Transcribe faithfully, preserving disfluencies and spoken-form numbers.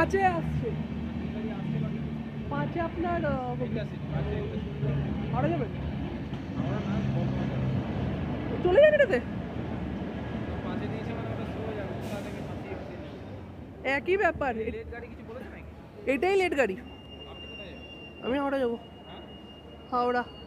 পাঁচে আসছে, পাঁচে আপনার হাওড়া যাবেন, চলে যান এটাতে একই ব্যাপার, এটাই লেট গাড়ি। আমি হাওড়া যাবো, হাওড়া।